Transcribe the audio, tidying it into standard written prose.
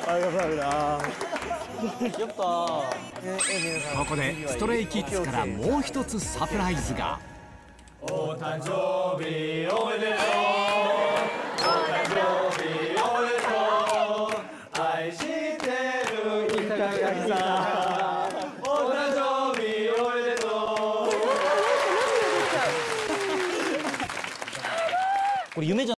귀엽다. ここでストレイキッズからもう一つサプライズが。 お誕生日おめでとう。お誕生日おめでとう。愛してる板垣さん。お誕生日おめでとう。 これ夢じゃ